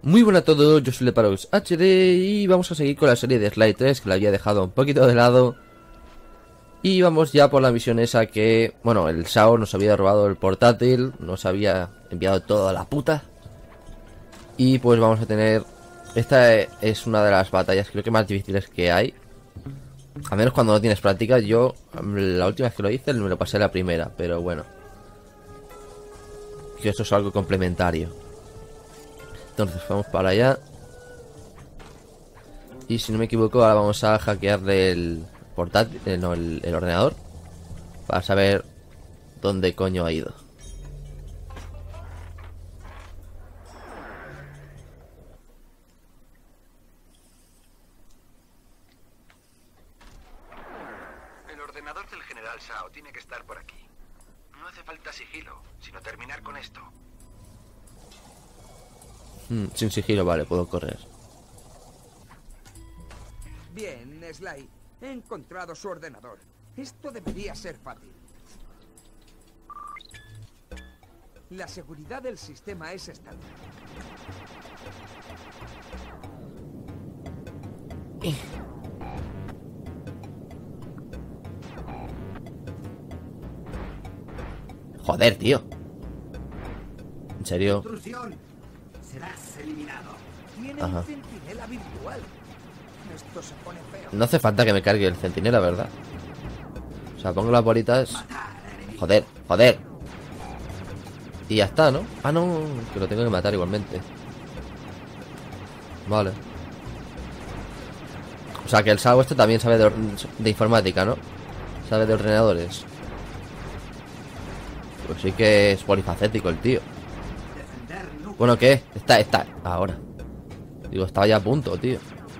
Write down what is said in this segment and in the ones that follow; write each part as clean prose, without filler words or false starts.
Muy buenas a todos, yo soy Leparox HD y vamos a seguir con la serie de Sly 3 que la había dejado un poquito de lado. Y vamos ya por la misión esa que, bueno, el Sao nos había robado el portátil, nos había enviado toda la puta. Y pues vamos a tener, esta es una de las batallas creo que más difíciles que hay. A menos cuando no tienes práctica. Yo la última vez que lo hice me lo pasé la primera, pero bueno, que esto es algo complementario. Entonces vamos para allá. Y si no me equivoco, ahora vamos a hackearle el portátil, no, el ordenador, para saber dónde coño ha ido. El ordenador del general Sao tiene que estar por aquí. No hace falta sigilo, sino terminar con esto. Sin sigilo, vale, puedo correr. Bien, Sly. He encontrado su ordenador. Esto debería ser fácil. La seguridad del sistema es estándar. Joder, tío. ¿En serio? Intrusión. Serás eliminado. Tiene Ajá. un centinela virtual. Esto se pone feo. No hace falta que me cargue el centinela, ¿verdad? O sea, pongo las bolitas. Joder, joder. Y ya está, ¿no? Ah, no, que lo tengo que matar igualmente. Vale. O sea, que el Sao este también sabe de informática, ¿no? Sabe de ordenadores. Pues sí que es polifacético el tío. Bueno, ¿qué? Está. Ahora. Digo, estaba ya a punto, tío.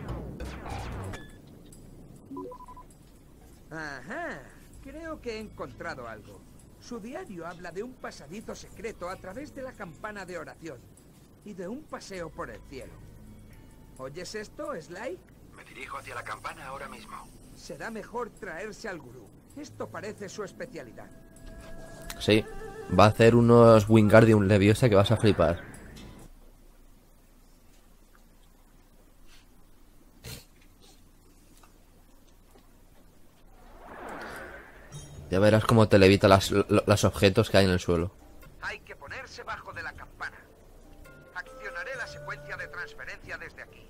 Ajá. Creo que he encontrado algo. Su diario habla de un pasadizo secreto a través de la campana de oración y de un paseo por el cielo. ¿Oyes esto, Sly? Me dirijo hacia la campana ahora mismo. Será mejor traerse al gurú. Esto parece su especialidad. Sí. Va a hacer unos Wingardium Leviosa que vas a flipar. Ya verás cómo te levita los objetos que hay en el suelo. Hay que ponerse bajo de la campana. Accionaré la secuencia de transferencia desde aquí.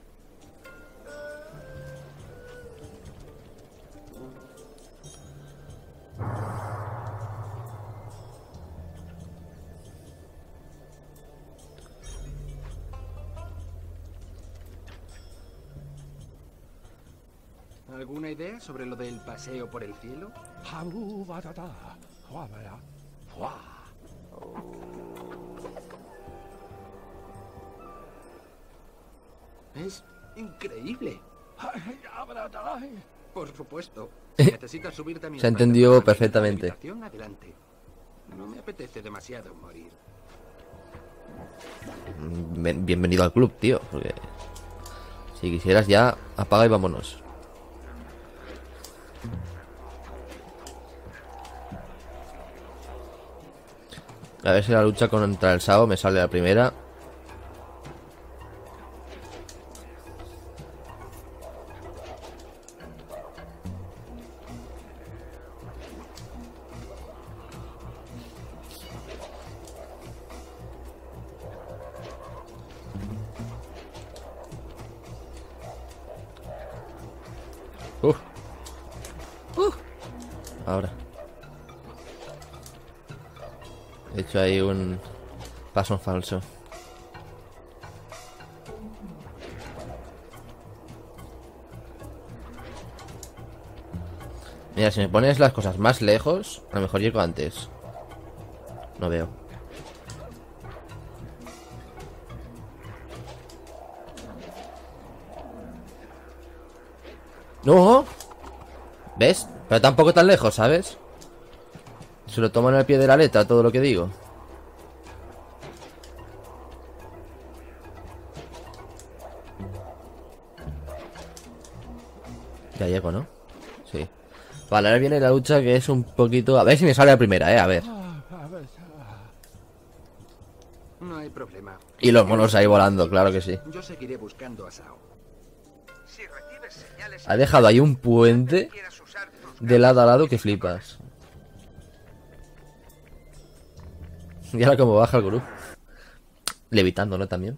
¿Alguna idea sobre lo del paseo por el cielo? Es increíble. Por supuesto. Si necesitas subirte a mi Se espalda entendió para la perfectamente. habitación, adelante. No me apetece demasiado morir. Bienvenido al club, tío. Porque si quisieras ya, apaga y vámonos. A ver si la lucha contra el Sao me sale la primera. Ahora. He hecho ahí un paso falso. Mira, si me pones las cosas más lejos, a lo mejor llego antes. No veo. ¡No! ¿Ves? Pero tampoco tan lejos, ¿sabes? Se lo toman al pie de la letra todo lo que digo. Ya llego, ¿no? Sí. Vale, ahora viene la lucha que es un poquito... A ver si me sale la primera, a ver. No hay problema. Y los monos ahí volando, claro que sí. Yo seguiré buscando a Sao. Si recibes señales Ha dejado ahí un puente quieras usar tus de lado a lado que flipas. Y ahora como baja el gurú. Levitando, ¿no? También.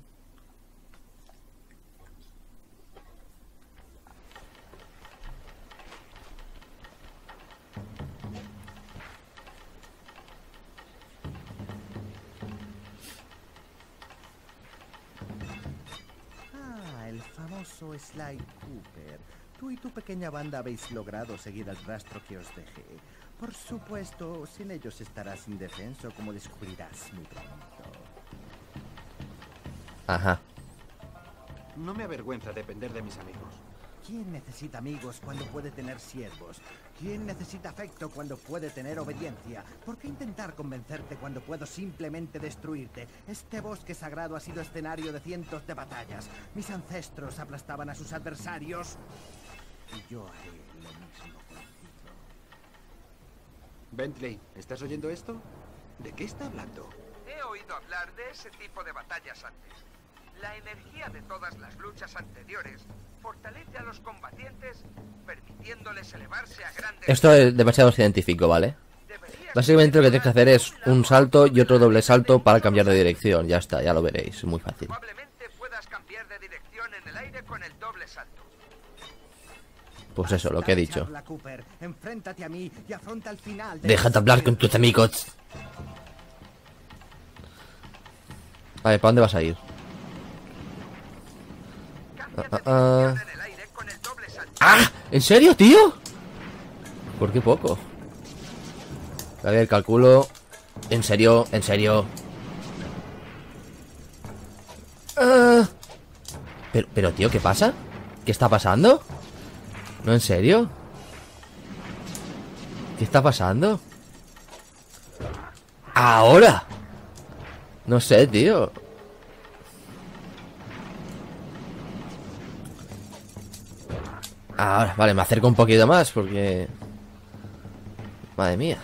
Ah, el famoso Sly Cooper. Tú y tu pequeña banda habéis logrado seguir el rastro que os dejé. Por supuesto, sin ellos estarás indefenso, como descubrirás muy pronto. Ajá. No me avergüenza depender de mis amigos. ¿Quién necesita amigos cuando puede tener siervos? ¿Quién necesita afecto cuando puede tener obediencia? ¿Por qué intentar convencerte cuando puedo simplemente destruirte? Este bosque sagrado ha sido escenario de cientos de batallas. Mis ancestros aplastaban a sus adversarios. Y yo haré lo mismo contigo. Bentley, ¿estás oyendo esto? ¿De qué está hablando? He oído hablar de ese tipo de batallas antes. La energía de todas las luchas anteriores fortalece a los combatientes, permitiéndoles elevarse a grandes... Esto es demasiado científico, ¿vale? Deberías Básicamente lo que tienes que hacer es un salto y otro doble salto para cambiar de dirección. Ya está, ya lo veréis, es muy fácil. Probablemente puedas cambiar de dirección en el aire con el doble salto. Pues eso, lo que he dicho. Charla Cooper, enfréntate a mí y afronta el final de Déjate hablar con tus amigos. Vale, ¿para dónde vas a ir? Cambia de dirección en el aire con el doble salto. ¡Ah! ¿En serio, tío? ¿Por qué poco? A ver, calculo. En serio, en serio. Pero, tío, ¿qué pasa? ¿Qué está pasando? ¿No, en serio? ¿Qué está pasando? ¡Ahora! No sé, tío. Ahora, vale, me acerco un poquito más porque... Madre mía.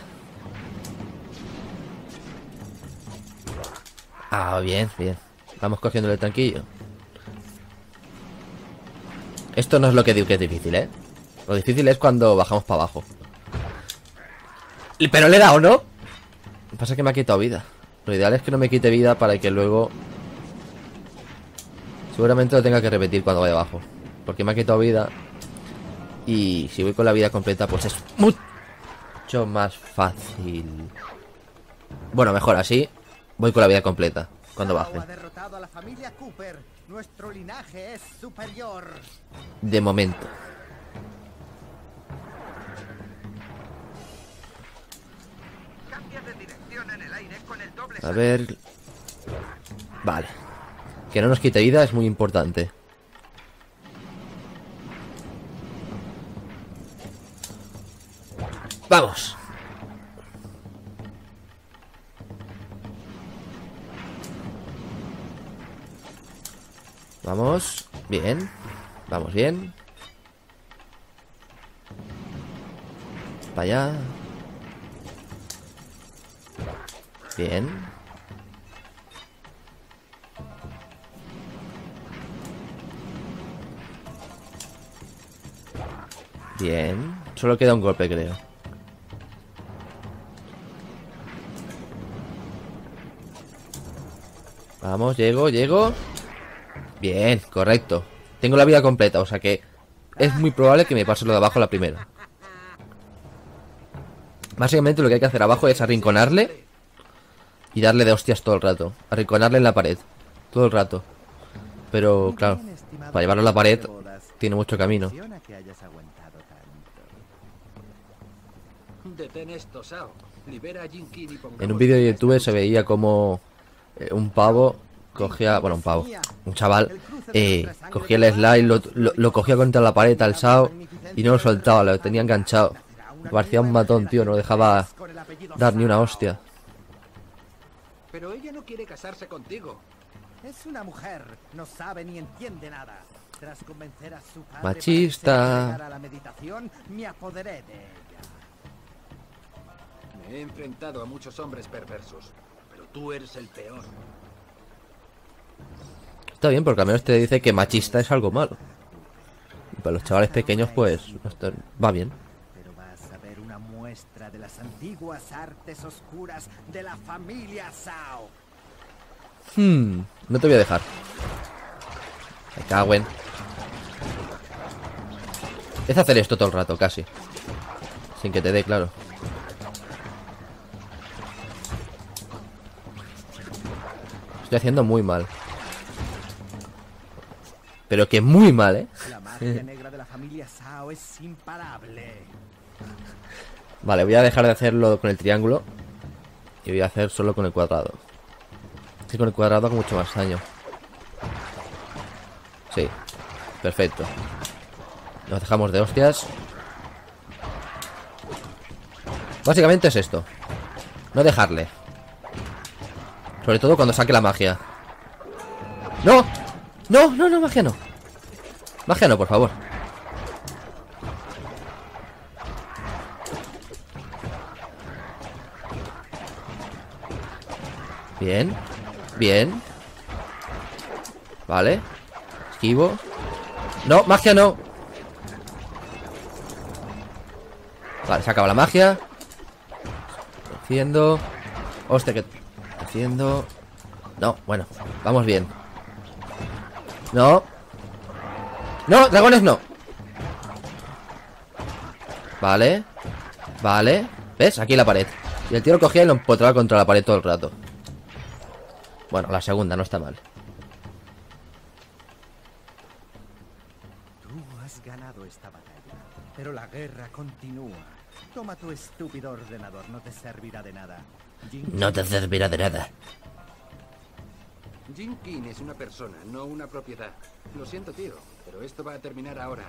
Ah, bien, bien. Vamos cogiéndole tranquilo. Esto no es lo que digo que es difícil, ¿eh? Lo difícil es cuando bajamos para abajo. Pero le he dado, ¿no? Lo que pasa es que me ha quitado vida. Lo ideal es que no me quite vida para que luego... Seguramente lo tenga que repetir cuando vaya abajo. Porque me ha quitado vida. Y si voy con la vida completa, pues es mucho más fácil. Bueno, mejor así. Voy con la vida completa cuando Sao baje. ha derrotado a la familia Cooper. Nuestro linaje es superior. De momento. Cambia de dirección en el aire con el doble A salto. ver... Vale. Que no nos quite vida es muy importante. ¡Vamos! Vamos. Bien. Vamos bien. Para allá. Bien. Bien. Solo queda un golpe, creo. Vamos, llego. Bien, correcto. Tengo la vida completa, o sea que es muy probable que me pase lo de abajo la primera. Básicamente lo que hay que hacer abajo es arrinconarle y darle de hostias todo el rato. Arrinconarle en la pared, todo el rato. Pero, claro, Bien, estimado para llevarlo a la pared de bodas. tiene mucho camino. Emociona que hayas aguantado tanto. Detén esto, Sao. Libera a Jinkin y pongamos... En un vídeo de fin a esta YouTube lucha. se veía como un pavo cogía, bueno, un pavo, un chaval, cogía el slide, lo cogía contra la pared al Sao y no lo soltaba, lo tenía enganchado. Parecía un matón, tío, no dejaba dar ni una hostia. Pero ella no quiere casarse contigo. Es una mujer, no sabe ni entiende nada. Tras convencer a su padre Machista. para que se entregara a la meditación, me apoderé de ella. Me he enfrentado a muchos hombres perversos, pero tú eres el peor. Está bien, porque al menos te dice que machista es algo malo. Y para los chavales pequeños, pues, va bien. Pero vas a ver una muestra de las antiguas artes oscuras de la familia Shao. No te voy a dejar. Me cago en. Es hacer esto todo el rato, casi. Sin que te dé, claro. Estoy haciendo muy mal. Pero que muy mal, ¿eh? La magia negra de la familia Shao es imparable. Vale, voy a dejar de hacerlo con el triángulo. Y voy a hacer solo con el cuadrado. Es que con el cuadrado hago mucho más daño. Sí, perfecto. Nos dejamos de hostias. Básicamente es esto. No dejarle. Sobre todo cuando saque la magia. ¡No! ¡No, no, no, magia no! Magia no, por favor. Bien. Bien. Vale. Esquivo. No, magia no. Vale, se acaba la magia. Haciendo. Hostia, que... Haciendo. No, bueno, vamos bien. No. No, dragones no. Vale. Vale. ¿Ves? Aquí la pared. Y el tío lo cogía y lo empotraba contra la pared todo el rato. Bueno, la segunda no está mal. Tú has ganado esta batalla, pero la guerra continúa. Toma tu estúpido ordenador, no te servirá de nada. No te servirá de nada. Jin King es una persona, no una propiedad. Lo siento, tío, pero esto va a terminar ahora.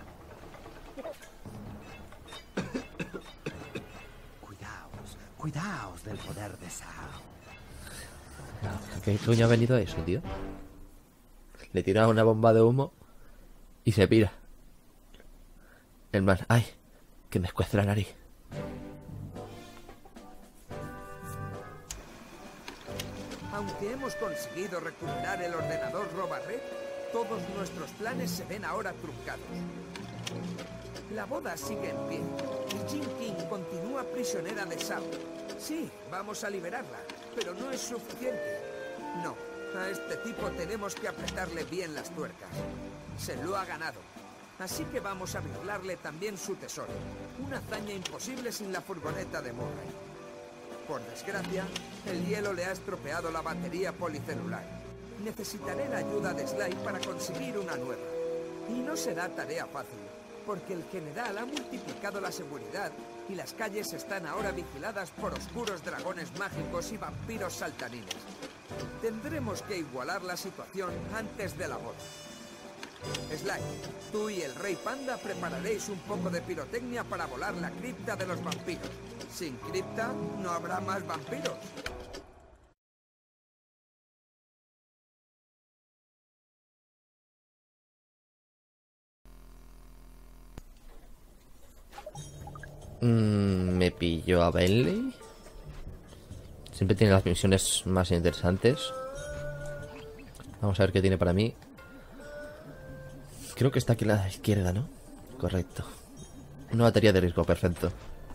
Cuidaos del poder de Shao. ¿A qué coño ha venido eso, tío? Le tira una bomba de humo y se pira. El man, ay, que me escuece la nariz. Aunque hemos conseguido recuperar el ordenador Robarred, todos nuestros planes se ven ahora truncados. La boda sigue en pie y Jin King continúa prisionera de Shao. Sí, vamos a liberarla, pero no es suficiente. No, a este tipo tenemos que apretarle bien las tuercas. Se lo ha ganado. Así que vamos a violarle también su tesoro. Una hazaña imposible sin la furgoneta de Murray. Por desgracia, el hielo le ha estropeado la batería policelular. Necesitaré la ayuda de Sly para conseguir una nueva. Y no será tarea fácil, porque el general ha multiplicado la seguridad y las calles están ahora vigiladas por oscuros dragones mágicos y vampiros saltarines. Tendremos que igualar la situación antes de la boda. Sly, tú y el Rey Panda prepararéis un poco de pirotecnia para volar la cripta de los vampiros. Sin cripta, no habrá más vampiros. Me pilló a Bentley. Siempre tiene las misiones más interesantes. Vamos a ver qué tiene para mí. Creo que está aquí a la izquierda, ¿no? Correcto. Una batería de riesgo, perfecto.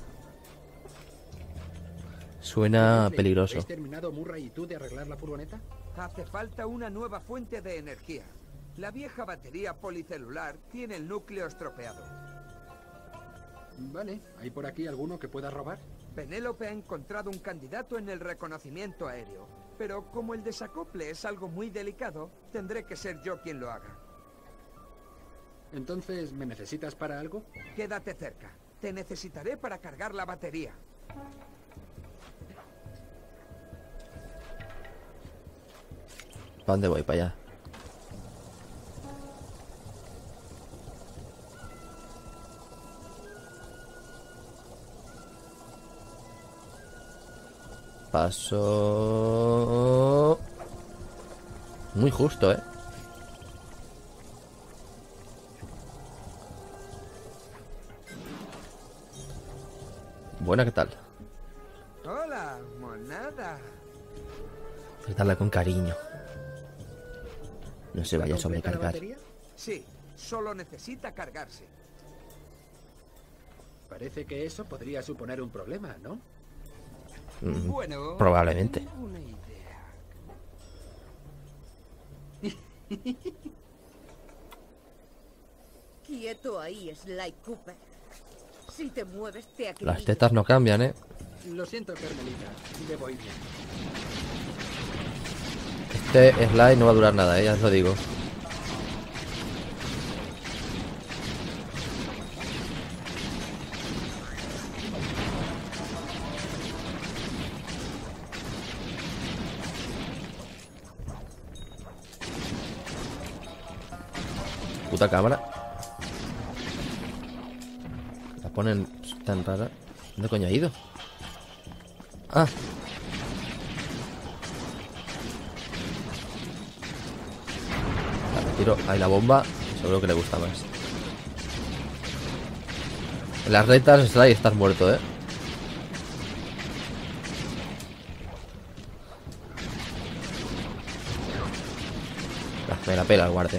Suena peligroso. ¿Habéis terminado Murray y tú de arreglar la furgoneta? Hace falta una nueva fuente de energía. La vieja batería policelular tiene el núcleo estropeado. Vale, ¿hay por aquí alguno que pueda robar? Penélope ha encontrado un candidato en el reconocimiento aéreo, pero como el desacople es algo muy delicado, tendré que ser yo quien lo haga. Entonces, ¿me necesitas para algo? Quédate cerca. Te necesitaré para cargar la batería. ¿Para dónde voy? Para allá. Paso... Muy justo, ¿eh? Buena, ¿qué tal? Hola, monada. Tratarla con cariño. No se vaya a ¿Está completa la sobrecargar. batería? Sí, solo necesita cargarse. Parece que eso podría suponer un problema, ¿no? Bueno, Probablemente. tengo una idea. Quieto ahí, Sly Cooper. Si te mueves, te Las acribillo. tetas no cambian, ¿eh? Lo siento, Carmelita. Debo ir bien. Este slide no va a durar nada, ya os lo digo. Puta cámara. La ponen tan rara. ¿Dónde coño ha ido? Ah. Vale, tiro ahí la bomba. Seguro que le gusta más. En las retas, Sly, estás muerto, ¿eh? Me la pela el guardia.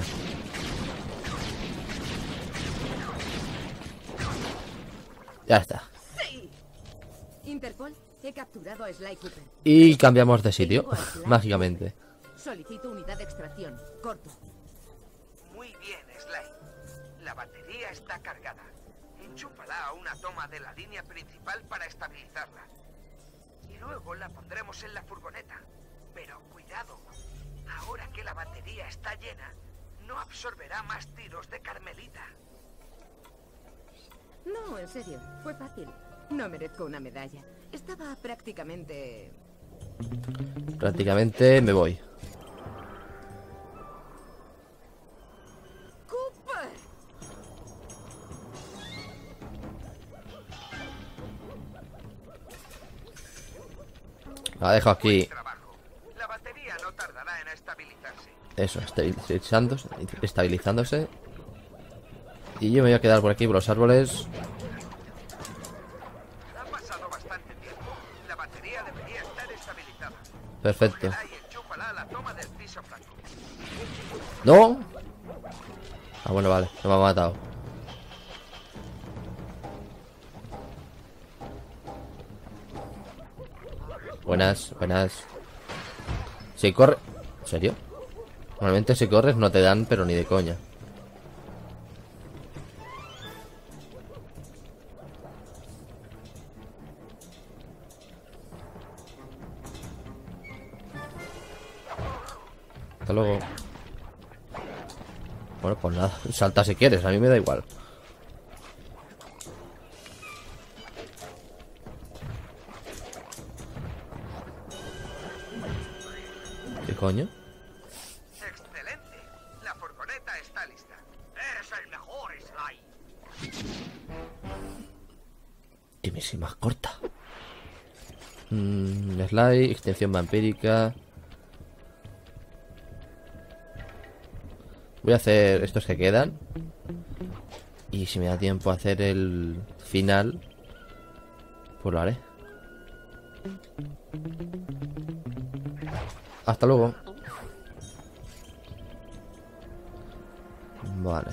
Ya está. ¡Sí! Interpol, he capturado a Sly Cooper. Y cambiamos de sitio, Tengo a Sly mágicamente. Cooper. Solicito unidad de extracción. Corto. Muy bien, Sly. La batería está cargada. Enchúfala a una toma de la línea principal para estabilizarla. Y luego la pondremos en la furgoneta. Pero cuidado. Ahora que la batería está llena, no absorberá más tiros de Carmelita. No, en serio, fue fácil. No merezco una medalla. Estaba prácticamente... Prácticamente me voy. ¡Cooper! La dejo aquí. Trabajo. La batería no tardará en estabilizarse. Eso, estabilizándose. Y yo me voy a quedar por aquí, por los árboles. Ha pasado bastante tiempo. La batería debería estar estabilizada. Perfecto. Cógela y enchúfala a la toma del piso flanco. ¡No! Ah, bueno, vale, no me ha matado. Buenas, buenas. Si corre... ¿En serio? Normalmente si corres no te dan, pero ni de coña. Hasta luego. Bueno, pues nada, salta si quieres, a mí me da igual. ¿Qué coño? Excelente. La furgoneta está lista. Eres el mejor, Sly. Dime si más corta. Slide, extensión vampírica. Voy a hacer estos que quedan. Y si me da tiempo a hacer el final, pues lo haré. Hasta luego. Vale.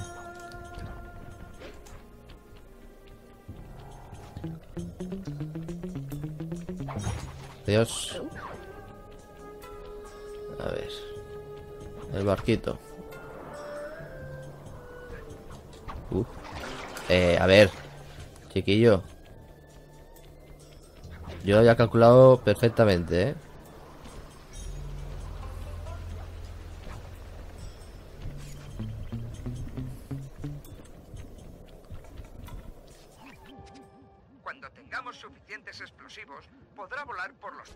Adiós. A ver. El barquito. A ver, chiquillo. Yo lo había calculado perfectamente, ¿eh? Cuando tengamos suficientes explosivos, podrá volar por los...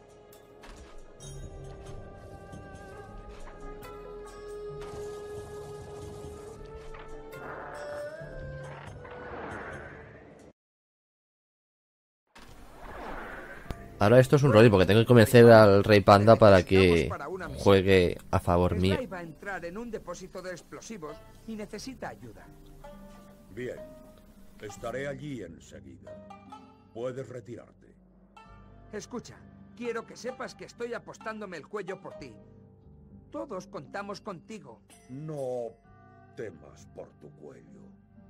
Ahora esto es un rollo porque tengo que convencer al Rey Panda para que juegue a favor mío. Sly va a entrar en un depósito de explosivos y necesita ayuda. Bien, estaré allí enseguida. Puedes retirarte. Escucha, quiero que sepas que estoy apostándome el cuello por ti. todos contamos contigo. No temas por tu cuello.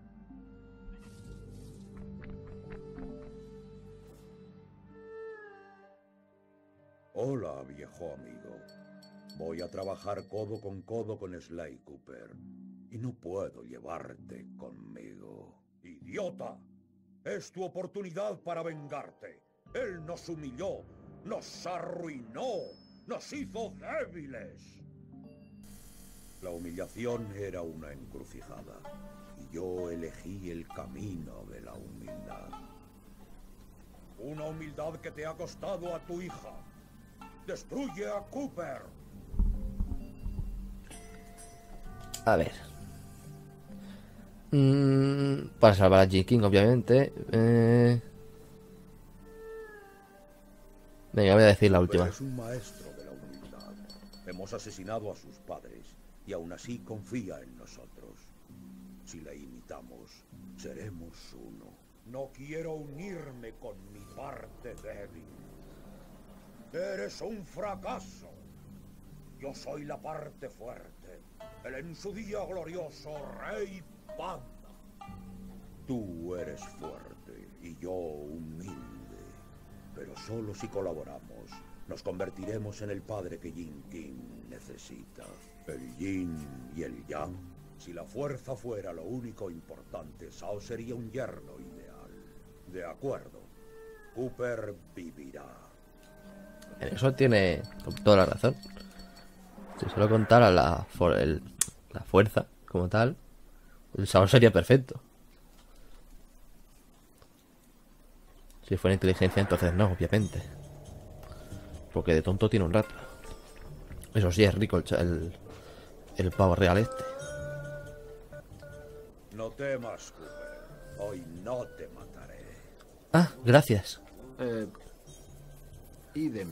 Hola, viejo amigo. Voy a trabajar codo con Sly Cooper. Y no puedo llevarte conmigo. ¡Idiota! Es tu oportunidad para vengarte. Él nos humilló, nos arruinó, nos hizo débiles. La humillación era una encrucijada. Y yo elegí el camino de la humildad. Una humildad que te ha costado a tu hija. ¡Destruye a Cooper! A ver. Para salvar a G. King, obviamente. Venga, voy a decir la última. Es un maestro de la humildad. Hemos asesinado a sus padres y aún así confía en nosotros. Si le imitamos, seremos uno. No quiero unirme con mi parte débil. Eres un fracaso. Yo soy la parte fuerte. El en su día glorioso Rey Panda. Tú eres fuerte y yo humilde. Pero solo si colaboramos, nos convertiremos en el padre que Jin King necesita. El yin y el yang. Si la fuerza fuera lo único importante, Sao sería un yerno ideal. De acuerdo. Cooper vivirá. En eso tiene toda la razón. Si solo contara la fuerza como tal, el sabor sería perfecto. Si fuera inteligencia, entonces no, obviamente. Porque de tonto tiene un rato. Eso sí, es rico el pavo real este. No temas, Cooper. Hoy no te mataré. Ah, gracias. Idem.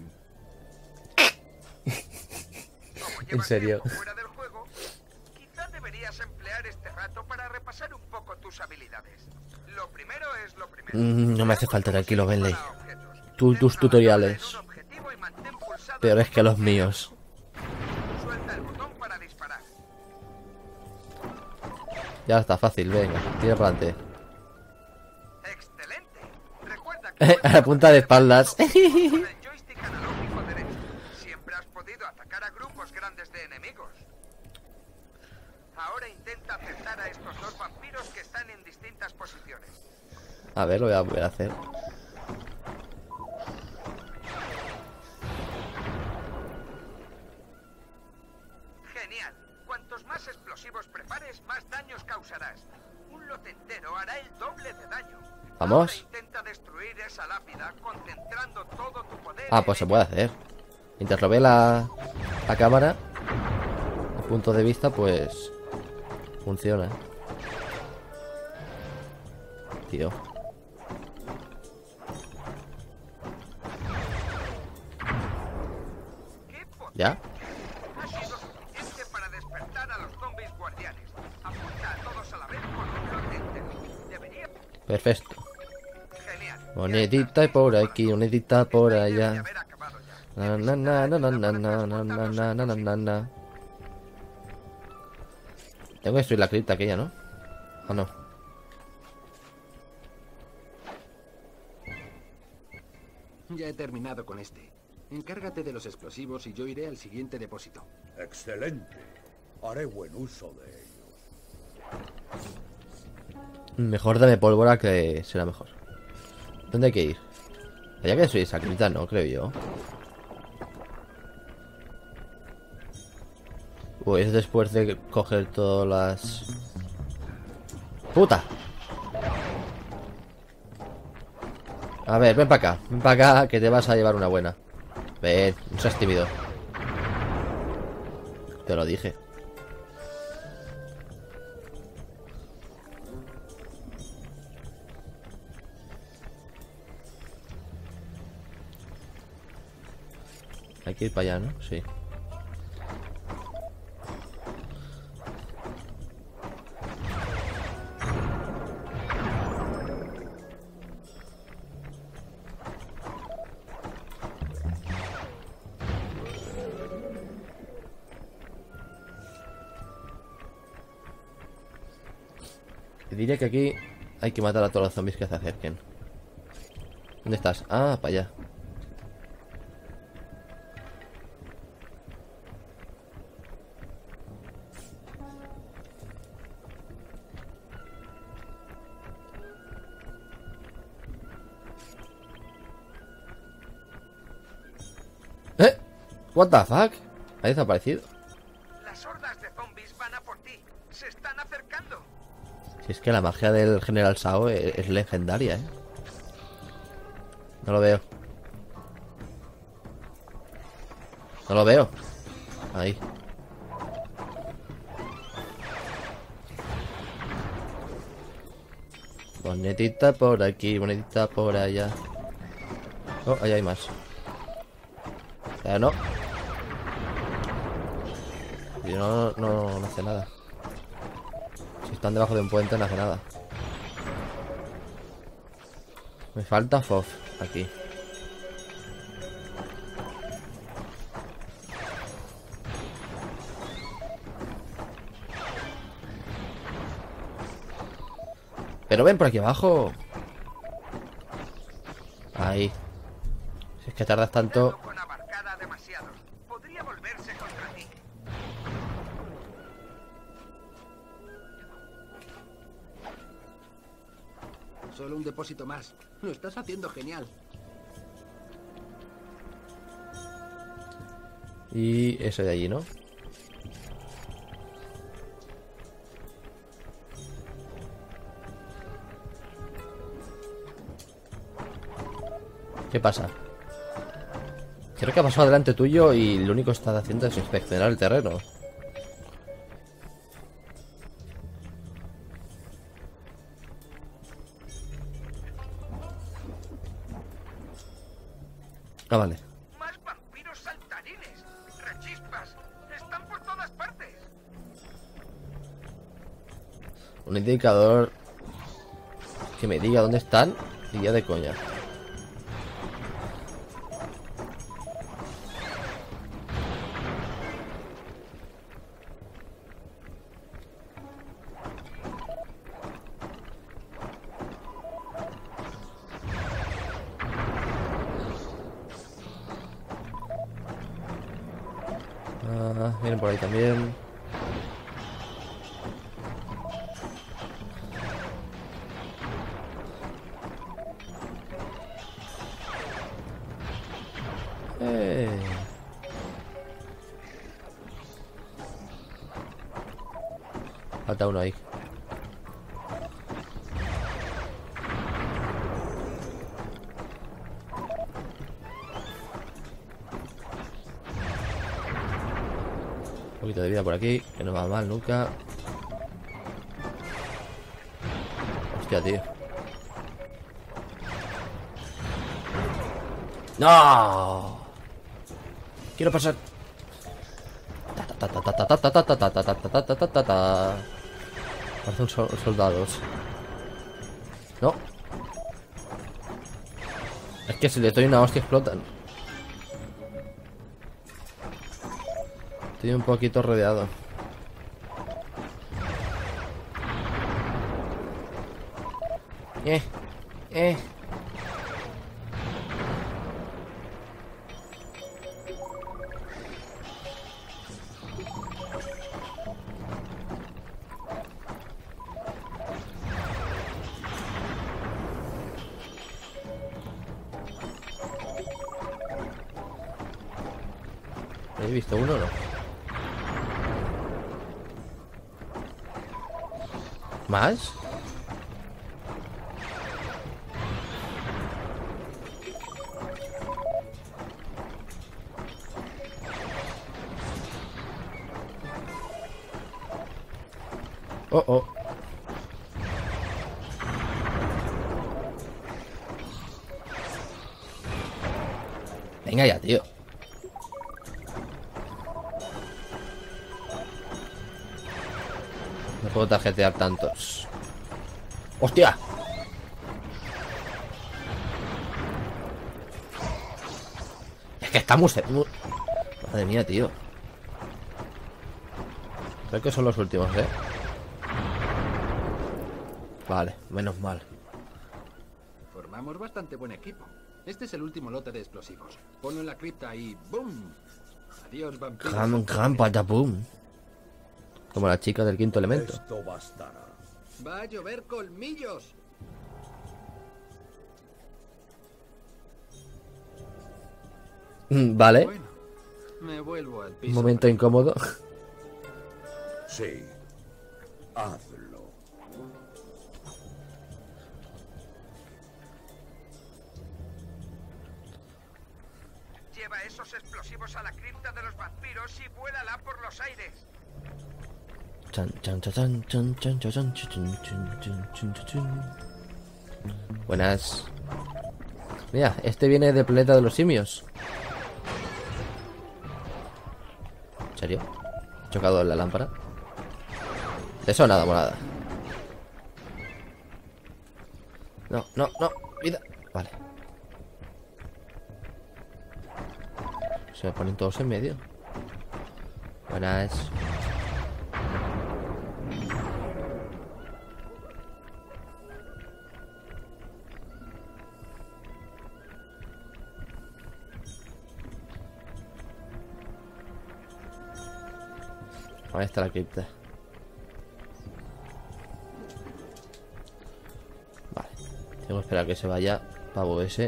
En serio. Fuera del juego, quizá deberías emplear este rato para repasar un poco tus habilidades. Lo primero es lo primero. No me hace falta, tranquilo, Benley. Tus tutoriales. Peores que los míos. Suelta el botón para disparar. Ya está fácil, venga, tira para adelante. Excelente. Recuerda que A la punta de espaldas. con el joystick analógico derecho. Siempre has podido atacar a grupos grandes de enemigos. Ahora intenta acertar a estos dos vampiros que están en distintas posiciones. A ver, lo voy a volver a hacer. Genial. Cuantos más explosivos prepares, más daños causarás. Un lote entero hará el doble de daño. Vamos. Ahora intenta destruir esa lápida concentrando todo tu poder. Ah, pues se puede hacer. Mientras lo ve la cámara, el punto de vista, pues funciona. Tío. ¿Ya? Ha sido suficiente para despertar a los zombies guardianes. Apunta a todos a la vez con un lote entero. Debería... Perfecto. Genial. Monedita por aquí, monedita por allá. Na, na, na, na, na, na, na, na, na, na, na, na, na. Tengo que destruir la cripta aquella, ¿no? ¿O no? Ya he terminado con este. Encárgate de los explosivos y yo iré al siguiente depósito. Excelente. Haré buen uso de ellos. Mejor dame pólvora, que será mejor. ¿Dónde hay que ir? Había que destruir esa cripta, no, creo yo. Uy, es después de coger todas las... ¡Puta! A ver, ven para acá, que te vas a llevar una buena. Ven, no seas tímido. Te lo dije. Hay que ir para allá, ¿no? Sí. Y diría que aquí hay que matar a todos los zombies que se acerquen. ¿Dónde estás? Ah, para allá. What the fuck? ¿Ha desaparecido? Las hordas de zombies van a por ti. Se están acercando. Si es que la magia del General Shao es legendaria, No lo veo. No lo veo. Ahí. Monedita por aquí, monedita por allá. Oh, allá hay más. No. Yo no hace nada. Si están debajo de un puente no hace nada. Me falta FOF aquí. Pero ven por aquí abajo. Ahí. Si es que tardas tanto. Con abarcada demasiado. Podría volverse contra ti. Solo un depósito más. Lo estás haciendo genial. Y eso de allí, ¿no? ¿Qué pasa? Creo que ha pasado delante tuyo y lo único que estás haciendo es inspeccionar el terreno. Ah, vale. Más vampiros saltarines. Rechispas. Están por todas partes. Un indicador que me diga dónde están y ya de coña. Vienen por ahí también. Falta uno ahí. Un poquito de vida por aquí, que no va mal nunca. Hostia, tío. ¡No! Quiero pasar. Parecen soldados. No. Es que si les doy una hostia explotan. Estoy un poquito rodeado. ¿He visto uno o no? ¿Más? Oh, oh. Venga ya, tío. No puedo tarjetear tantos. ¡Hostia! Es que está muy... Madre mía, tío. Creo que son los últimos, ¿eh? Vale, menos mal. Formamos bastante buen equipo. Este es el último lote de explosivos. Ponlo en la cripta y ¡boom! Adiós, vampiros. Gran patapum. Como la chica del quinto elemento. Esto bastará. Va a llover colmillos. Vale. Bueno, me vuelvo al Un piso. momento incómodo. Sí. Hazlo. Lleva esos explosivos a la cripta de los vampiros y vuélala por los aires. Chan, chan, chan, chan, chan, chan, chan, chan, chan, chan, chan, chan. Buenas. Mira, este viene del planeta de los simios. ¿En serio? ¿He chocado en la lámpara? De eso nada, morada. No, no, no. Vida. Vale. Se me ponen todos en medio. Buenas. Ahí está la cripta. Vale. Tengo que esperar a que se vaya pavo ese.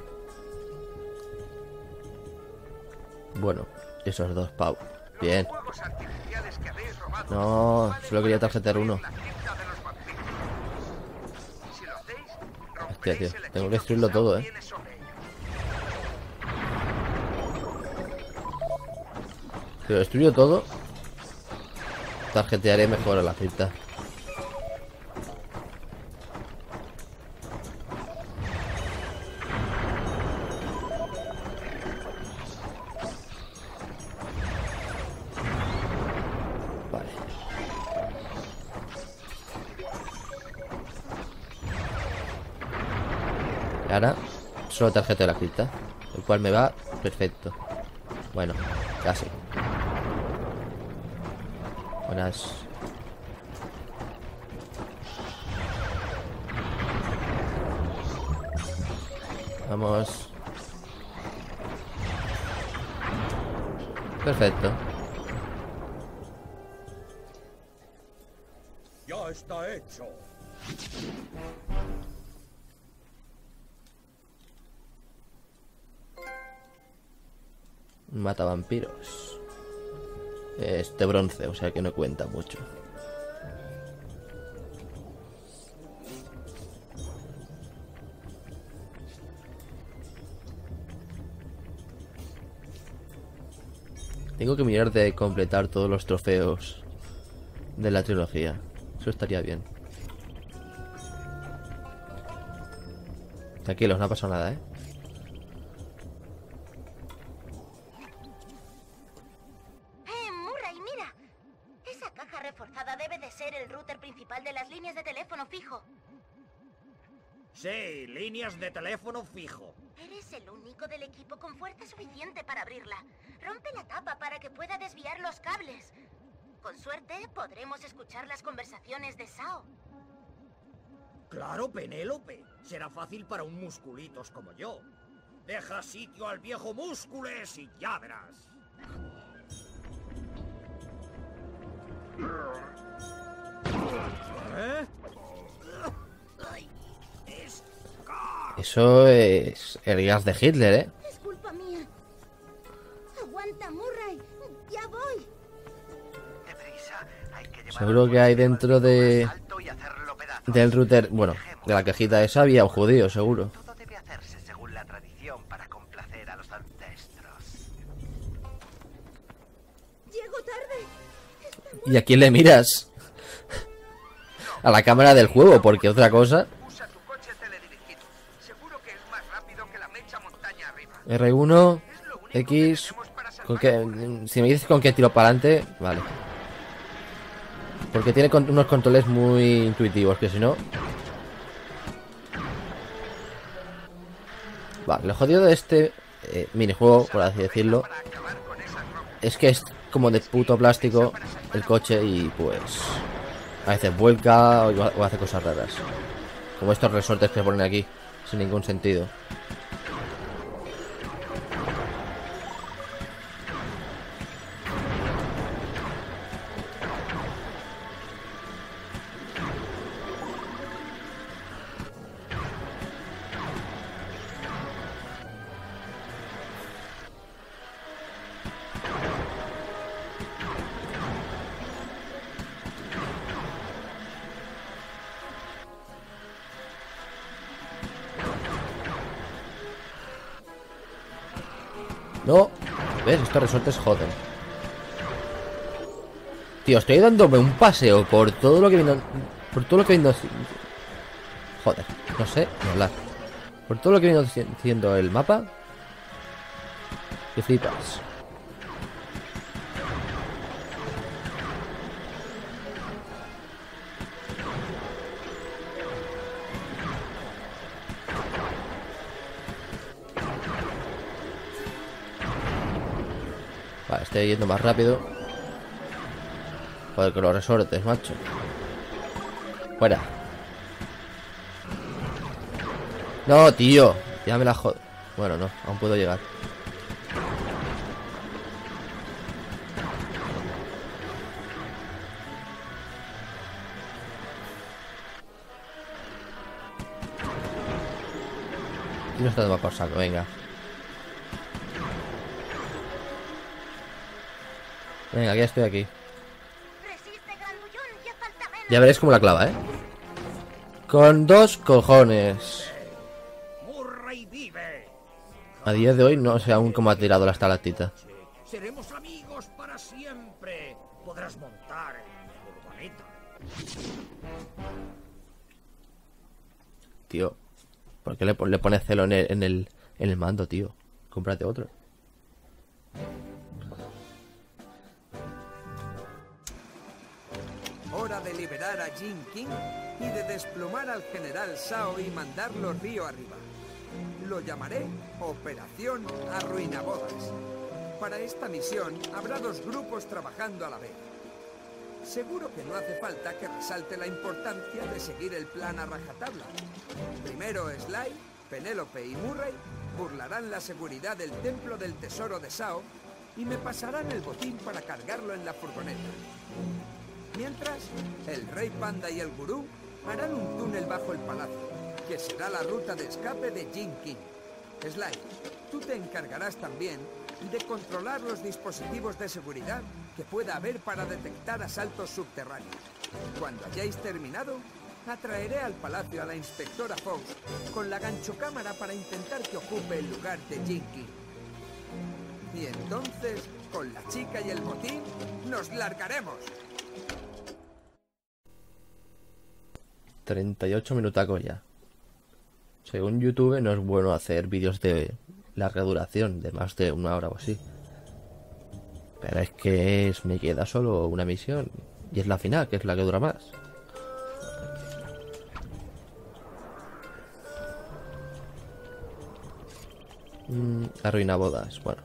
Bueno, esos dos pavos. Bien. Los fuegos artificiales que habéis robado No, valen solo quería para tarjetear uno. destruir la cripta de los vampiros. Si lo hacéis, Hostia, romperéis tío. el Tengo hechizo que destruirlo Sao todo, tiene sobre ella. Si lo destruyo todo, tarjetearé mejor a la cripta. Vale. Y ahora solo tarjeteo la cripta, el cual me va perfecto. Bueno, casi. Buenas. Vamos. Perfecto. Ya está hecho. Mata vampiros. Este bronce, o sea que no cuenta mucho. Tengo que mirar de completar todos los trofeos de la trilogía. Eso estaría bien. Tranquilos, no ha pasado nada, ¿eh? Murray, mira. Esa caja reforzada debe de ser el router principal de las líneas de teléfono fijo. Sí, líneas de teléfono fijo. Eres el único del equipo con fuerza suficiente para abrirla. Rompe la tapa para que pueda desviar los cables. Con suerte, podremos escuchar las conversaciones de Sao. Claro, Penélope. Será fácil para un musculitos como yo. Deja sitio al viejo Múscules y ya verás. ¿Eh? Eso es el gas de Hitler, ¿eh? Es culpa mía. Aguanta, Murray. Ya voy. Deprisa, hay que llevar Seguro que hay dentro de alto y hacerlo pedazos. del router, bueno, de la cajita esa había un judío, seguro. Todo debe hacerse según la tradición para complacer a los ancestros. Llego tarde. ¿Y a quién le miras? A la cámara del juego, porque otra cosa. Usa tu coche teledirigido. Seguro que es más rápido que la mecha montaña arriba. R1, Es lo único X. que tenemos para ¿Con salvar qué? Si me dices con qué tiro para adelante, vale. Porque tiene unos controles muy intuitivos, que si no. Vale, lo jodido de este minijuego, por así decirlo, para acabar con esas rocas. es que es como de puto plástico el coche y pues A veces vuelca o hace cosas raras. Como estos resortes que ponen aquí, sin ningún sentido. No, ¿ves? Estos resortes joden. Tío, estoy dándome un paseo por todo lo que viene. Por todo lo que viene. Joder, no sé ni hablar. Por todo lo que viene diciendo el mapa. Que flipas. Vale, estoy yendo más rápido. Joder, con los resortes, macho. Fuera. No, tío. Ya me la jodo. Bueno, no, aún puedo llegar. Y no está de por saco, venga. Venga, ya estoy aquí. Ya veréis cómo la clava, ¿eh? Con 2 cojones. Murray vive. A día de hoy no sé aún cómo ha tirado la estalactita. Seremos amigos para siempre. Podrás montar en mi furgoneta. Tío, ¿por qué le pones celo en el mando, tío? Cómprate otro. Hora de liberar a Jin King y de desplumar al general Shao y mandarlo río arriba. Lo llamaré Operación Arruinabodas. Para esta misión habrá 2 grupos trabajando a la vez. Seguro que no hace falta que resalte la importancia de seguir el plan a rajatabla. Primero Sly, Penélope y Murray burlarán la seguridad del templo del tesoro de Shao y me pasarán el botín para cargarlo en la furgoneta. Mientras, el Rey Panda y el Gurú harán un túnel bajo el palacio, que será la ruta de escape de Jin King. Sly, tú te encargarás también de controlar los dispositivos de seguridad que pueda haber para detectar asaltos subterráneos. Cuando hayáis terminado, atraeré al palacio a la inspectora Fox con la ganchocámara para intentar que ocupe el lugar de Jin King. Y entonces, con la chica y el botín, nos largaremos. 38 minutacos ya. Según YouTube no es bueno hacer vídeos de larga duración, de más de 1 hora o así. Pero es que me queda solo una misión. Y es la final, que es la que dura más. Arruinabodas, bueno.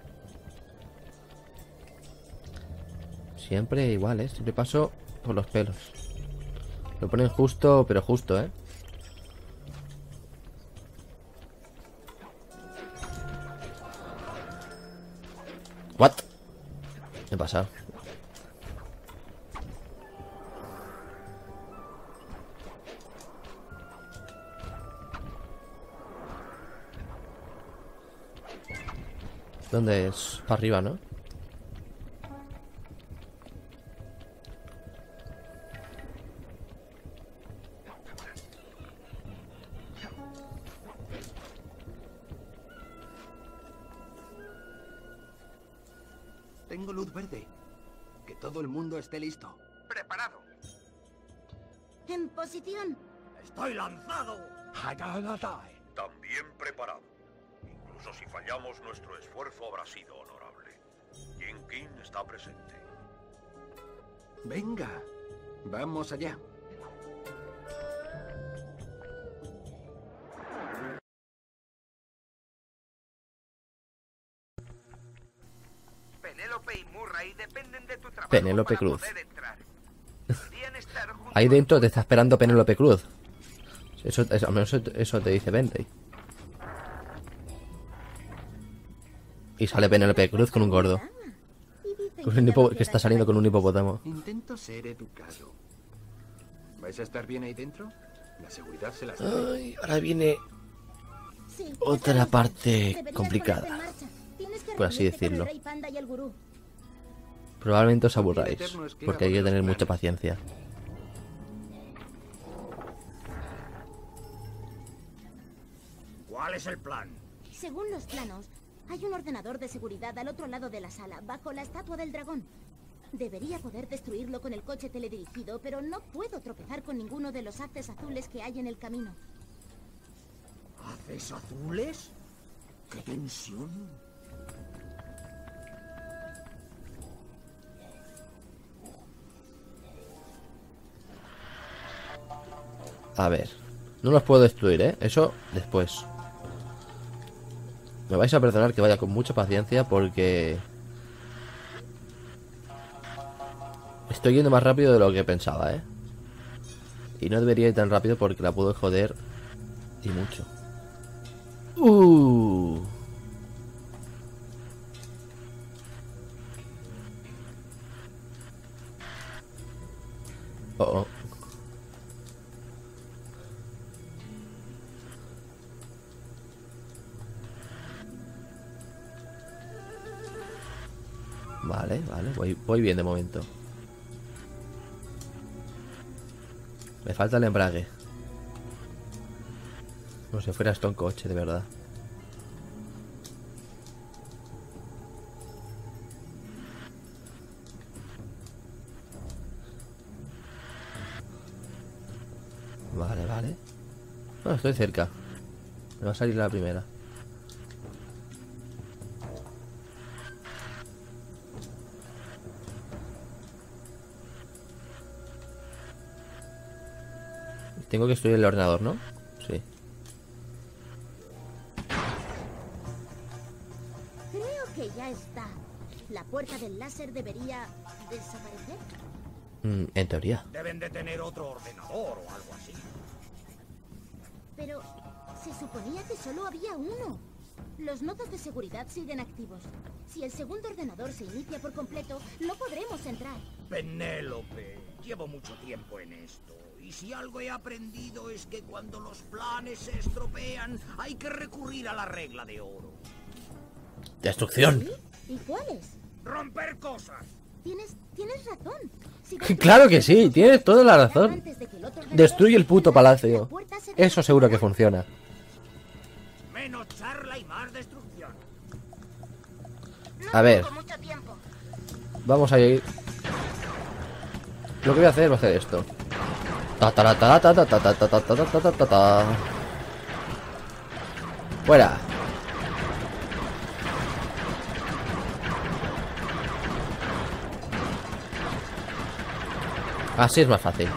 Siempre igual, ¿eh? Siempre paso por los pelos. Lo ponen justo, pero justo, ¿eh? What? ¿Qué pasa? ¿Dónde es? Para arriba, ¿no? Tengo luz verde. Que todo el mundo esté listo. Preparado. En posición. ¡Estoy lanzado! También preparado. Incluso si fallamos, nuestro esfuerzo habrá sido honorable. Jin King está presente. Venga, vamos allá. Penélope y Murray dependen de tu trabajo Penélope para Cruz. poder entrar. Deberían estar Ahí dentro te está esperando Penélope Cruz. Al menos eso te dice Bentley. Y sale Penélope Cruz con un gordo. Que está saliendo con un hipopótamo. Intento ser educado. ¿Vais a estar bien ahí dentro? La seguridad se las... Ay, ahora viene otra parte complicada, por así decirlo. Probablemente os aburráis, porque hay que tener mucha paciencia. ¿Cuál es el plan? Según los planos, hay un ordenador de seguridad al otro lado de la sala, bajo la estatua del dragón. Debería poder destruirlo con el coche teledirigido, pero no puedo tropezar con ninguno de los haces azules que hay en el camino. ¿Haces azules? ¡Qué tensión! A ver, no los puedo destruir, ¿eh? Eso después. Me vais a perdonar que vaya con mucha paciencia porque... estoy yendo más rápido de lo que pensaba, ¿eh? Y no debería ir tan rápido porque la puedo joder y mucho. Oh. Vale, voy bien de momento. Me falta el embrague. Como si fuera esto un coche, de verdad. Vale. Bueno, estoy cerca. Me va a salir la primera. Tengo que destruir el ordenador, ¿no? Sí. Creo que ya está. ¿La puerta del láser debería desaparecer? En teoría. Deben de tener otro ordenador o algo así. Pero se suponía que solo había uno. Los nodos de seguridad siguen activos. Si el segundo ordenador se inicia por completo, no podremos entrar. Penélope, llevo mucho tiempo en esto. Y si algo he aprendido es que cuando los planes se estropean, hay que recurrir a la regla de oro. ¡Destrucción! ¿Sí? ¿Y cuáles? ¡Romper cosas! Tienes razón. Si Claro que sí, tienes toda la razón. Destruye el puto palacio. Eso seguro que funciona. Menos charla y más destrucción. A ver. Vamos a ir. Lo que voy a hacer va a hacer esto. Fuera. Así es más fácil.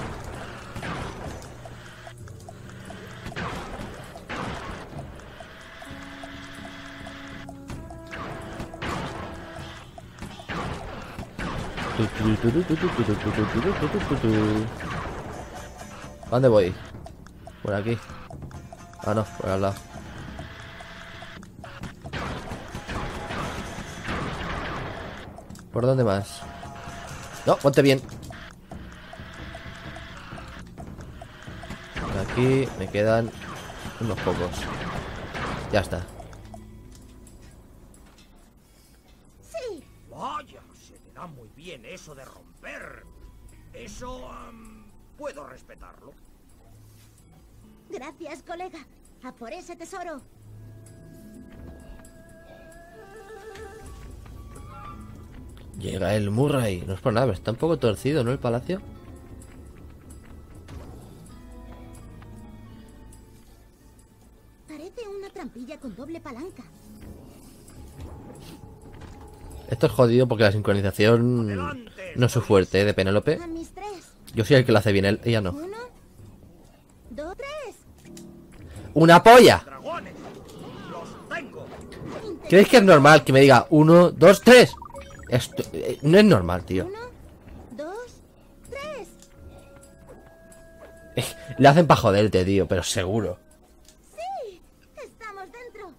¿Dónde voy? Por aquí. Ah, no, por al lado. ¿Por dónde más? No, ponte bien. Por aquí me quedan unos pocos. Ya está. Sí. Vaya, se te da muy bien eso de romper. Eso, puedo respetarlo. Gracias, colega. A por ese tesoro. Llega el Murray. No es por nada, está un poco torcido, ¿no? El palacio. Parece una trampilla con doble palanca. Esto es jodido porque la sincronización no es su fuerte, ¿eh? De Penélope. A mis 3. Yo soy el que lo hace bien, ella no. 1, 2, 3. ¡Una polla! Dragones, los tengo. ¿Crees que es normal que me diga 1, 2, 3? Esto no es normal, tío. 1, 2, 3. Le hacen pa' joderte, tío, pero seguro. ¡Sí! ¡Estamos dentro!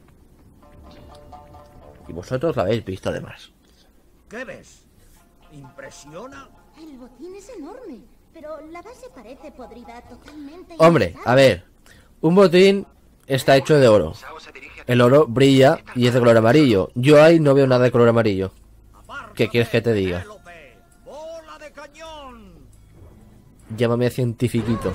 Y vosotros lo habéis visto además. ¿Qué ves? ¿Impresiona? El botín es enorme, pero la base parece podrida totalmente. Hombre, a ver. Un botín está hecho de oro. El oro brilla y es de color amarillo. Yo ahí no veo nada de color amarillo. ¿Qué quieres que te diga? ¡Bola de cañón! Llámame cientifiquito.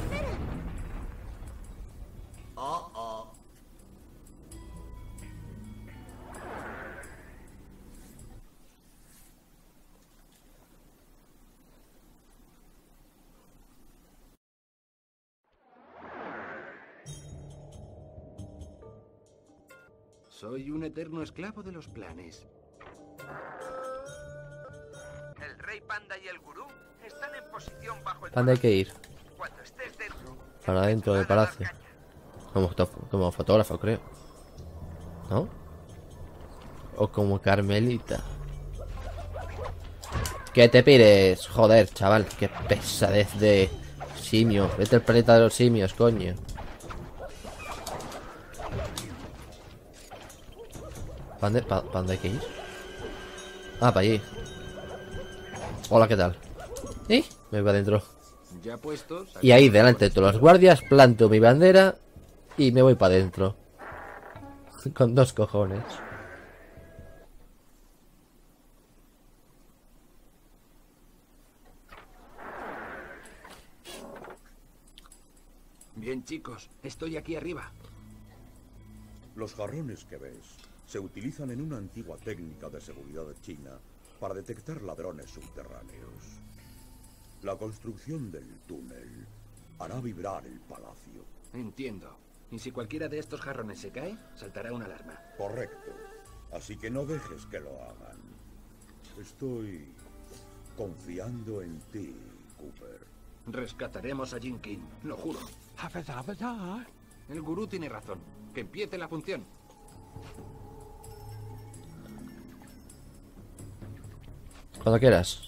Soy un eterno esclavo de los planes. El rey panda y el gurú están en posición bajo el ¿Dónde hay que ir? Cuando estés dentro, Para dentro del palacio. Como fotógrafo, creo. ¿No? O como Carmelita. Que te pires. Joder, chaval. Qué pesadez de simio. Vete al planeta de los simios, coño. ¿Para dónde hay que ir? Ah, para allí. Hola, ¿qué tal? ¿Eh? Me voy para adentro. Ya puestos. Y ahí delante de todos los guardias planto mi bandera y me voy para adentro. Con 2 cojones. Bien, chicos, estoy aquí arriba. Los jarrones que ves se utilizan en una antigua técnica de seguridad china para detectar ladrones subterráneos. La construcción del túnel hará vibrar el palacio. Entiendo. ¿Y si cualquiera de estos jarrones se cae, saltará una alarma? Correcto. Así que no dejes que lo hagan. Estoy confiando en ti, Cooper. Rescataremos a Jin King, lo juro. El gurú tiene razón. Que empiece la función. Cuando quieras.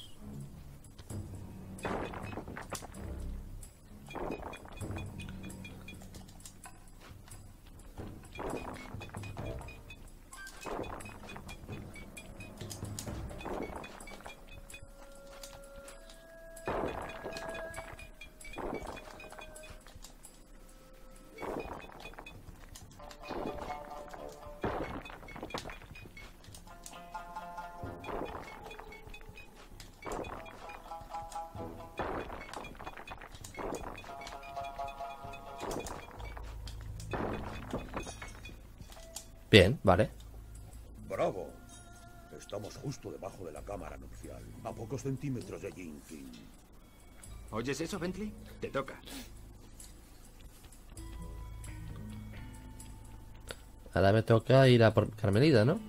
Bien, vale. ¡Bravo! Estamos justo debajo de la cámara nupcial, a pocos centímetros de Jin King. ¿Oyes eso, Bentley? Te toca. Ahora me toca ir a por Carmelita, ¿no?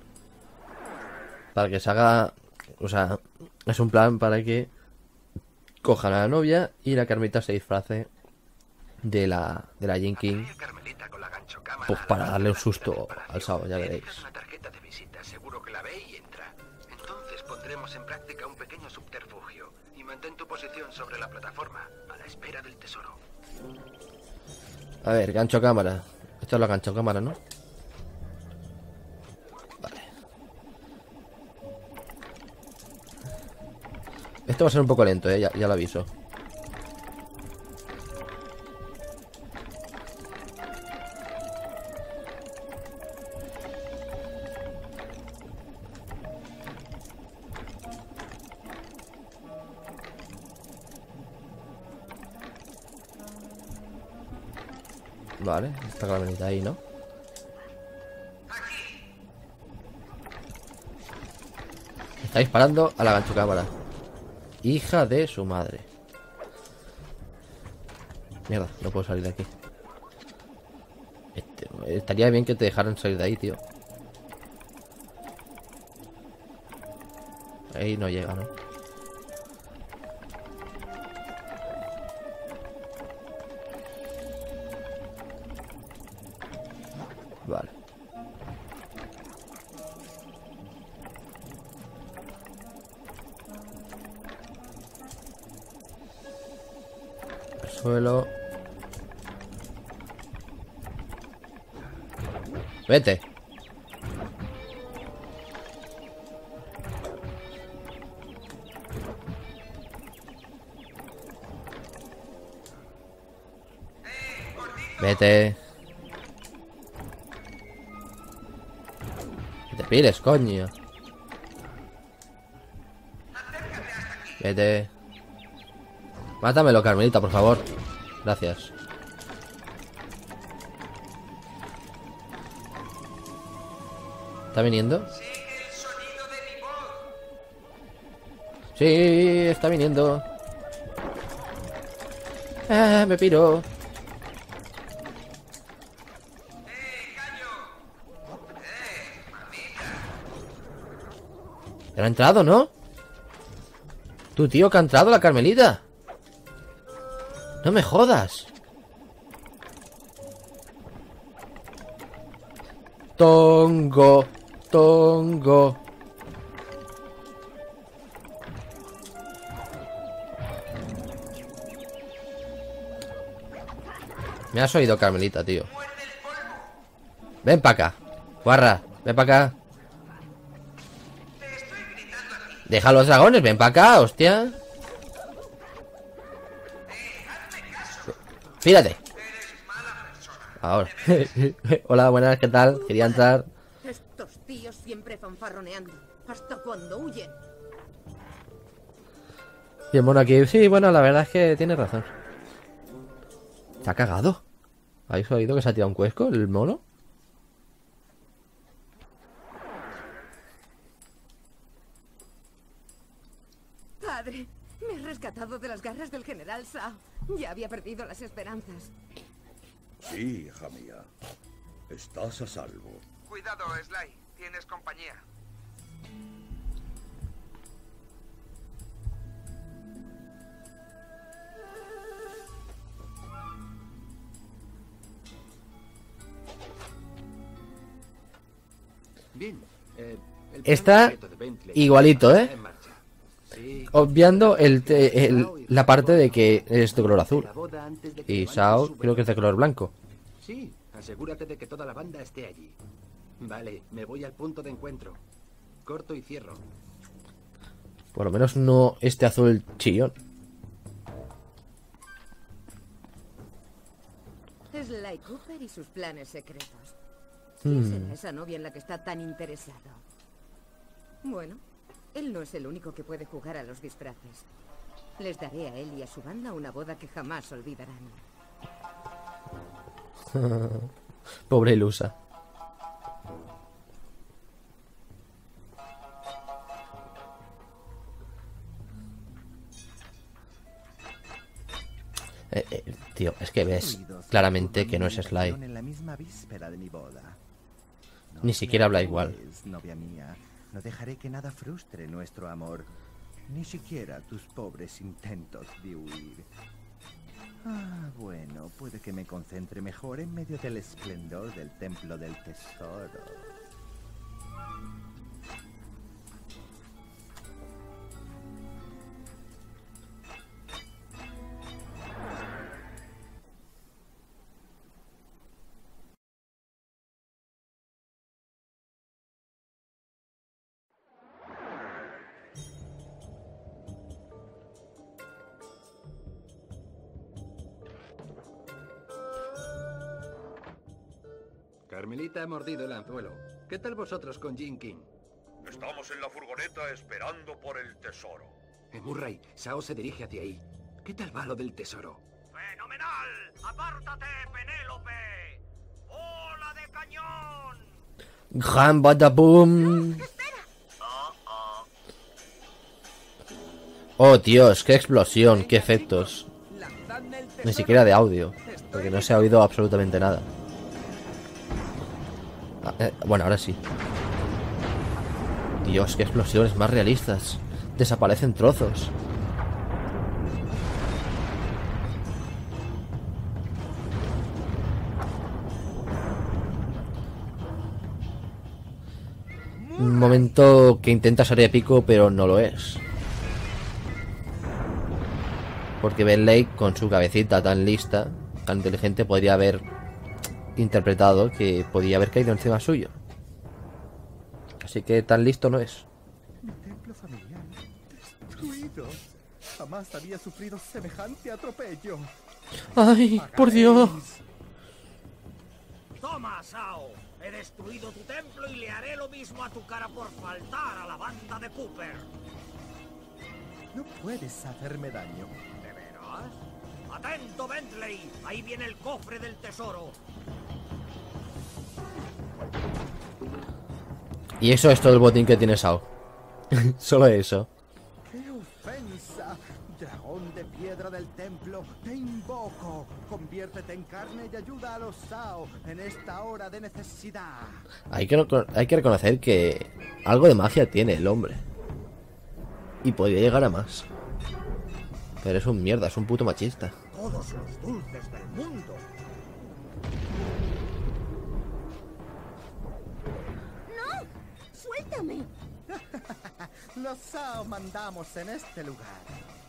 Para que se haga... O sea, es un plan para que cojan a la novia y la Carmelita se disfrace de la Jin King. Pues para darle un susto al Sao, ya veréis. Una tarjeta de visita, seguro que la ve y entra. Entonces pondremos en práctica un pequeño subterfugio y mantén tu posición sobre la plataforma, a la espera del tesoro. A ver, gancho cámara. Esto es la gancho cámara, ¿no? Vale. Esto va a ser un poco lento, ya lo aviso. Vale, está Carmelita ahí, ¿no? Está disparando a la gancho cámara. Hija de su madre. Mierda, no puedo salir de aquí. Estaría bien que te dejaran salir de ahí, tío. Ahí no llega, ¿no? Vale. Al suelo. Vete. Vete. Que te pires, coño. Vete. Mátamelo, Carmelita, por favor. Gracias. ¿Está viniendo? Sí, está viniendo. Me piro. ¿Ya ha entrado, no? Tu tío que ha entrado, la Carmelita. No me jodas. Tongo. Tongo. Me has oído, Carmelita, tío. Ven para acá. Guarra, ven para acá. Deja los dragones, ven para acá, hostia. Fíjate. Ahora. Hola, buenas, ¿qué tal? Quería entrar. Estos tíos siempre fanfarroneando. ¿Hasta cuándo huyen? Y el mono aquí. Sí, bueno, la verdad es que tiene razón. ¿Se ha cagado? ¿Habéis oído que se ha tirado un cuesco el mono? Padre, me has rescatado de las garras del general Shao. Ya había perdido las esperanzas. Sí, hija mía. Estás a salvo. Cuidado, Sly. Tienes compañía. Bien. Está igualito, ¿eh? Obviando la parte de que es de color azul. Y Shao creo que es de color blanco. Sí, asegúrate de que toda la banda esté allí. Vale, me voy al punto de encuentro. Corto y cierro. Por lo menos no este azul chillón. Sly Cooper y sus planes secretos. ¿Quién será esa novia en la que está tan interesado? Bueno, él no es el único que puede jugar a los disfraces. Les daré a él y a su banda una boda que jamás olvidarán. Pobre ilusa. Tío, es que ves claramente que no es Sly. En la misma víspera de mi boda. Ni siquiera habla igual. Novia mía, no dejaré que nada frustre nuestro amor. Ni siquiera tus pobres intentos de huir. Ah, bueno, puede que me concentre mejor en medio del esplendor del templo del tesoro. Carmelita ha mordido el anzuelo. ¿Qué tal vosotros con Jin King? Estamos en la furgoneta esperando por el tesoro. Murray, Shao se dirige hacia ahí. ¿Qué tal va lo del tesoro? ¡Fenomenal! ¡Apártate, Penélope! ¡Bola de cañón! ¡Jan badaboom! Oh, Dios, qué explosión, qué efectos. Ni siquiera de audio, porque no se ha oído absolutamente nada. Bueno, ahora sí. Dios, qué explosiones más realistas. Desaparecen trozos. Un momento que intenta ser épico, pero no lo es. Porque Benley, con su cabecita tan lista, tan inteligente, podría haber interpretado que podía haber caído encima suyo. Así que tan listo no es. Mi templo familiar destruido. Jamás había sufrido semejante atropello. ¡Ay, por Dios! Toma, Sao. He destruido tu templo y le haré lo mismo a tu cara por faltar a la banda de Cooper. No puedes hacerme daño. ¿De veras? ¡Atento, Bentley! Ahí viene el cofre del tesoro. Y eso es todo el botín que tiene Sao. Solo eso. ¡Qué ofensa! Dragón de piedra del templo, te invoco. Conviértete en carne y ayuda a los Sao en esta hora de necesidad. Hay que reconocer que algo de magia tiene el hombre. Y podría llegar a más. Pero es un mierda, es un puto machista. Todos los dulces del mundo. ¡No! ¡Suéltame! Los Sao mandamos en este lugar.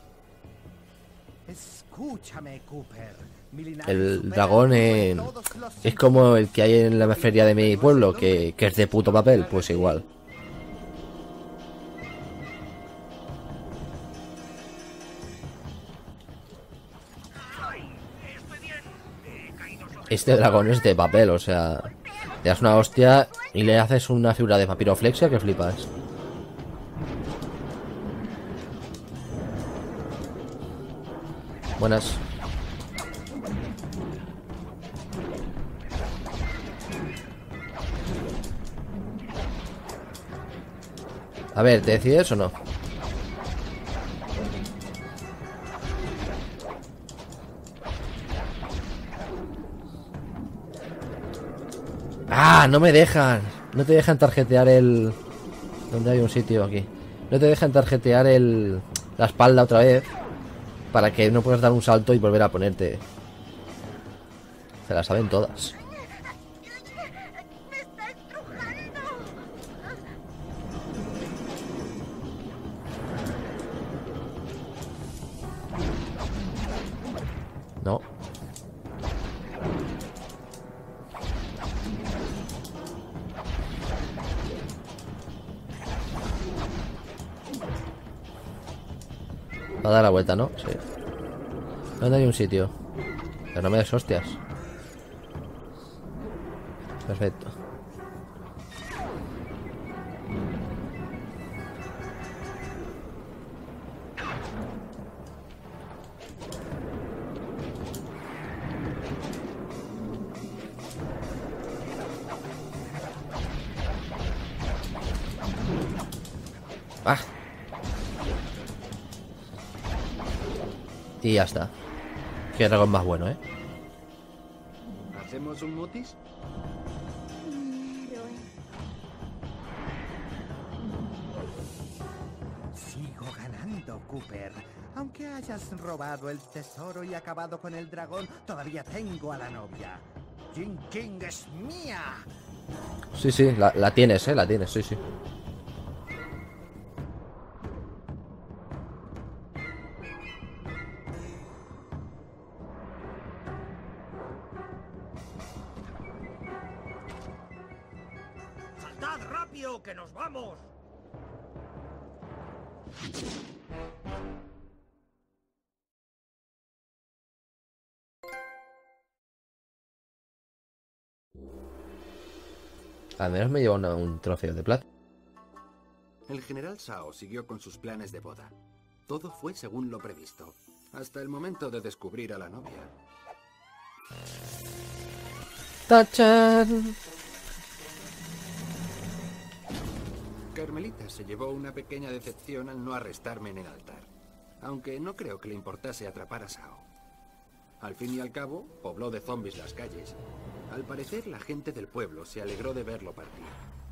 Escúchame, Cooper. El dragón es como el que hay en la feria de mi pueblo, que es de puto papel, pues igual. Este dragón es de papel, o sea, le das una hostia y le haces una figura de papiroflexia que flipas. Buenas. A ver, ¿te decides o no? ¡Ah! No me dejan. No te dejan tarjetear el... ¿Dónde hay un sitio aquí? No te dejan tarjetear la espalda otra vez, para que no puedas dar un salto y volver a ponerte. Se la saben todas. ¡Me está estrujando! No. Va a dar la vuelta, ¿no? Sí. ¿Dónde hay un sitio? Pero no me des hostias. Perfecto. Ah. Y ya está. Qué dragón más bueno, ¿eh? ¿Hacemos un mutis? Mi héroe. Sigo ganando, Cooper. Aunque hayas robado el tesoro y acabado con el dragón, todavía tengo a la novia. Jin King es mía. Sí, sí, la tienes, la tienes, sí, sí. ¡Saltad rápido, que nos vamos! Al menos me lleva un trofeo de plata. El general Sao siguió con sus planes de boda. Todo fue según lo previsto, hasta el momento de descubrir a la novia. ¡Tachan! Carmelita se llevó una pequeña decepción al no arrestarme en el altar, aunque no creo que le importase atrapar a Sao. Al fin y al cabo, pobló de zombies las calles. Al parecer, la gente del pueblo se alegró de verlo partir.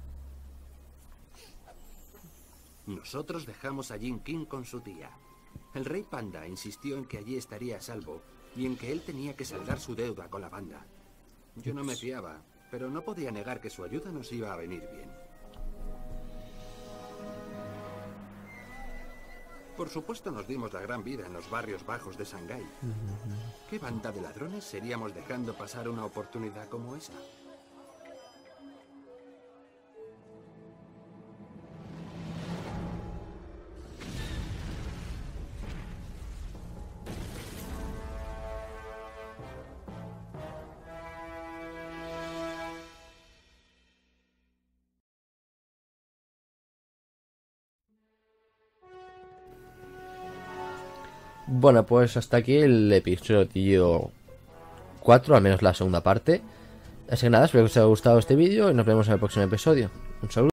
Nosotros dejamos a Jin King con su tía. El rey Panda insistió en que allí estaría a salvo y en que él tenía que saldar su deuda con la banda. Yo no me fiaba, pero no podía negar que su ayuda nos iba a venir bien. Por supuesto nos dimos la gran vida en los barrios bajos de Shanghái. ¿Qué banda de ladrones seríamos dejando pasar una oportunidad como esa? Bueno, pues hasta aquí el episodio 4, al menos la segunda parte. Así que nada, espero que os haya gustado este vídeo y nos vemos en el próximo episodio. Un saludo.